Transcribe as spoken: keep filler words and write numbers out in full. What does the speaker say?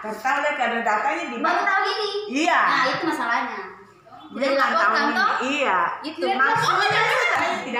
tertarik ada datanya di baru tahu gini. Iya. Nah itu masalahnya. Dia nggak tahu ini. Iya. Itu maksudnya